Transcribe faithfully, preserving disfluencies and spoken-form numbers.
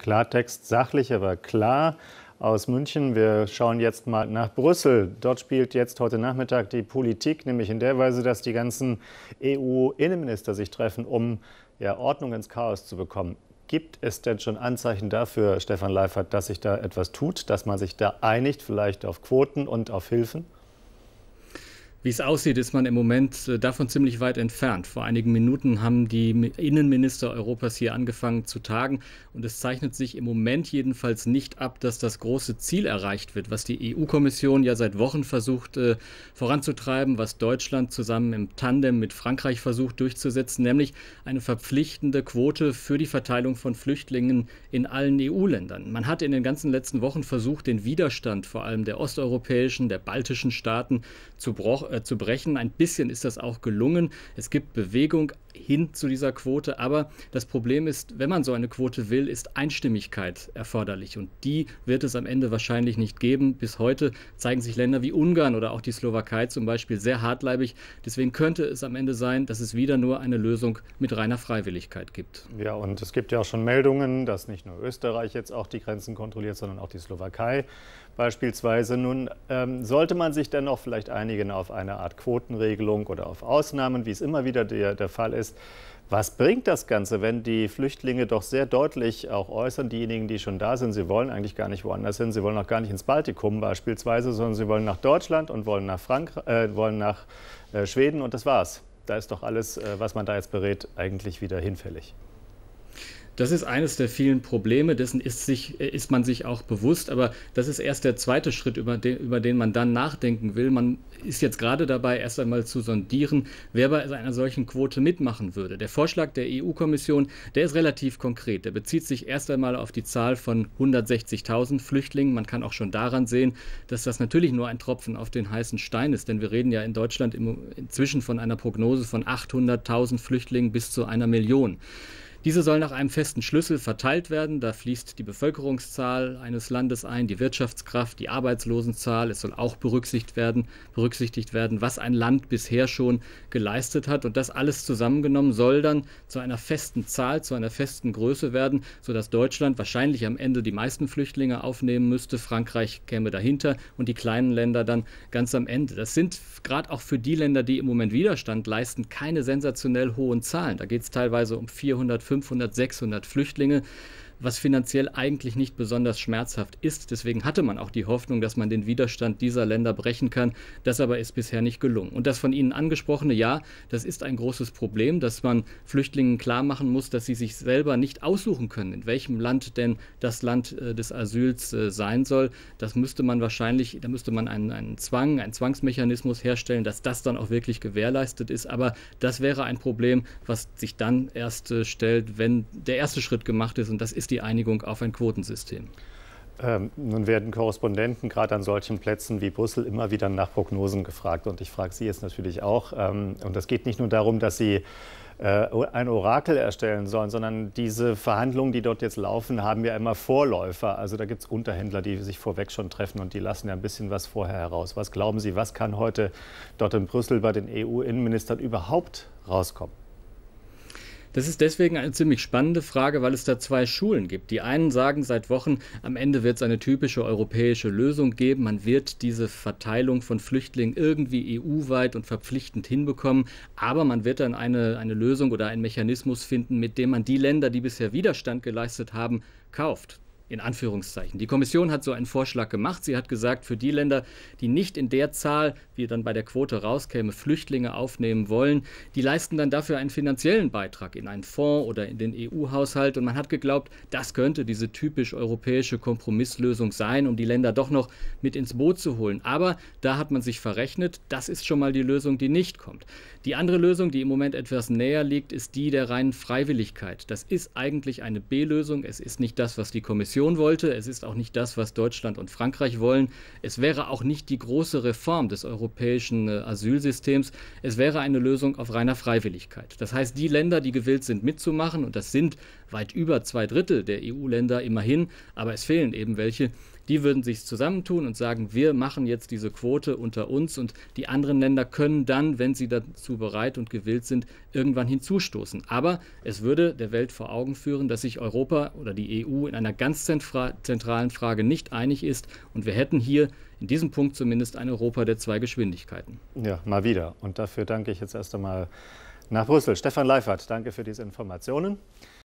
Klartext, sachlich, aber klar aus München. Wir schauen jetzt mal nach Brüssel. Dort spielt jetzt heute Nachmittag die Politik, nämlich in der Weise, dass die ganzen E U-Innenminister sich treffen, um ja, Ordnung ins Chaos zu bekommen. Gibt es denn schon Anzeichen dafür, Stefan Leifert, dass sich da etwas tut, dass man sich da einigt, vielleicht auf Quoten und auf Hilfen? Wie es aussieht, ist man im Moment davon ziemlich weit entfernt. Vor einigen Minuten haben die Innenminister Europas hier angefangen zu tagen. Und es zeichnet sich im Moment jedenfalls nicht ab, dass das große Ziel erreicht wird, was die E U-Kommission ja seit Wochen versucht äh, voranzutreiben, was Deutschland zusammen im Tandem mit Frankreich versucht durchzusetzen, nämlich eine verpflichtende Quote für die Verteilung von Flüchtlingen in allen E U-Ländern. Man hat in den ganzen letzten Wochen versucht, den Widerstand vor allem der osteuropäischen, der baltischen Staaten zu brochen. zu brechen. Ein bisschen ist das auch gelungen. Es gibt Bewegung hin zu dieser Quote, aber das Problem ist, wenn man so eine Quote will, ist Einstimmigkeit erforderlich und die wird es am Ende wahrscheinlich nicht geben. Bis heute zeigen sich Länder wie Ungarn oder auch die Slowakei zum Beispiel sehr hartleibig. Deswegen könnte es am Ende sein, dass es wieder nur eine Lösung mit reiner Freiwilligkeit gibt. Ja, und es gibt ja auch schon Meldungen, dass nicht nur Österreich jetzt auch die Grenzen kontrolliert, sondern auch die Slowakei beispielsweise. Nun ähm, sollte man sich dennoch vielleicht einigen auf eine Art Quotenregelung oder auf Ausnahmen, wie es immer wieder der, der Fall ist. Was bringt das Ganze, wenn die Flüchtlinge doch sehr deutlich auch äußern, diejenigen, die schon da sind, sie wollen eigentlich gar nicht woanders hin, sie wollen auch gar nicht ins Baltikum beispielsweise, sondern sie wollen nach Deutschland und wollen nach, Frankreich, äh, wollen nach äh, Schweden und das war's. Da ist doch alles, äh, was man da jetzt berät, eigentlich wieder hinfällig. Das ist eines der vielen Probleme, dessen ist, sich, ist man sich auch bewusst, aber das ist erst der zweite Schritt, über den, über den man dann nachdenken will. Man ist jetzt gerade dabei, erst einmal zu sondieren, wer bei einer solchen Quote mitmachen würde. Der Vorschlag der E U-Kommission, der ist relativ konkret. Der bezieht sich erst einmal auf die Zahl von hundertsechzigtausend Flüchtlingen. Man kann auch schon daran sehen, dass das natürlich nur ein Tropfen auf den heißen Stein ist, denn wir reden ja in Deutschland inzwischen von einer Prognose von achthunderttausend Flüchtlingen bis zu einer Million. Diese soll nach einem festen Schlüssel verteilt werden. Da fließt die Bevölkerungszahl eines Landes ein, die Wirtschaftskraft, die Arbeitslosenzahl. Es soll auch berücksichtigt werden, berücksichtigt werden, was ein Land bisher schon geleistet hat. Und das alles zusammengenommen soll dann zu einer festen Zahl, zu einer festen Größe werden, sodass Deutschland wahrscheinlich am Ende die meisten Flüchtlinge aufnehmen müsste. Frankreich käme dahinter und die kleinen Länder dann ganz am Ende. Das sind gerade auch für die Länder, die im Moment Widerstand leisten, keine sensationell hohen Zahlen. Da geht es teilweise um vierhundert, fünfhundert, sechshundert Flüchtlinge, was finanziell eigentlich nicht besonders schmerzhaft ist. Deswegen hatte man auch die Hoffnung, dass man den Widerstand dieser Länder brechen kann. Das aber ist bisher nicht gelungen. Und das von Ihnen angesprochene, ja, das ist ein großes Problem, dass man Flüchtlingen klar machen muss, dass sie sich selber nicht aussuchen können, in welchem Land denn das Land äh, des Asyls äh, sein soll. Das müsste man wahrscheinlich, da müsste man einen, einen Zwang, einen Zwangsmechanismus herstellen, dass das dann auch wirklich gewährleistet ist. Aber das wäre ein Problem, was sich dann erst äh, stellt, wenn der erste Schritt gemacht ist. Und das ist die Einigung auf ein Quotensystem. Ähm, nun werden Korrespondenten gerade an solchen Plätzen wie Brüssel immer wieder nach Prognosen gefragt. Und ich frage Sie jetzt natürlich auch. Ähm, und es geht nicht nur darum, dass Sie äh, ein Orakel erstellen sollen, sondern diese Verhandlungen, die dort jetzt laufen, haben ja immer Vorläufer. Also da gibt es Unterhändler, die sich vorweg schon treffen und die lassen ja ein bisschen was vorher heraus. Was glauben Sie, was kann heute dort in Brüssel bei den E U-Innenministern überhaupt rauskommen? Das ist deswegen eine ziemlich spannende Frage, weil es da zwei Schulen gibt. Die einen sagen seit Wochen, am Ende wird es eine typische europäische Lösung geben. Man wird diese Verteilung von Flüchtlingen irgendwie E U-weit und verpflichtend hinbekommen. Aber man wird dann eine, eine Lösung oder einen Mechanismus finden, mit dem man die Länder, die bisher Widerstand geleistet haben, kauft. In Anführungszeichen. Die Kommission hat so einen Vorschlag gemacht. Sie hat gesagt, für die Länder, die nicht in der Zahl, wie dann bei der Quote rauskäme, Flüchtlinge aufnehmen wollen, die leisten dann dafür einen finanziellen Beitrag in einen Fonds oder in den E U-Haushalt. Und man hat geglaubt, das könnte diese typisch europäische Kompromisslösung sein, um die Länder doch noch mit ins Boot zu holen. Aber da hat man sich verrechnet. Das ist schon mal die Lösung, die nicht kommt. Die andere Lösung, die im Moment etwas näher liegt, ist die der reinen Freiwilligkeit. Das ist eigentlich eine B-Lösung. Es ist nicht das, was die Kommission wollte. Es ist auch nicht das, was Deutschland und Frankreich wollen. Es wäre auch nicht die große Reform des europäischen äh, Asylsystems. Es wäre eine Lösung auf reiner Freiwilligkeit. Das heißt, die Länder, die gewillt sind mitzumachen, und das sind weit über zwei Drittel der E U-Länder immerhin, aber es fehlen eben welche, Die würden sich zusammentun und sagen, wir machen jetzt diese Quote unter uns und die anderen Länder können dann, wenn sie dazu bereit und gewillt sind, irgendwann hinzustoßen. Aber es würde der Welt vor Augen führen, dass sich Europa oder die E U in einer ganz zentralen Frage nicht einig ist und wir hätten hier in diesem Punkt zumindest ein Europa der zwei Geschwindigkeiten. Ja, mal wieder. Und dafür danke ich jetzt erst einmal nach Brüssel. Stefan Leifert, danke für diese Informationen.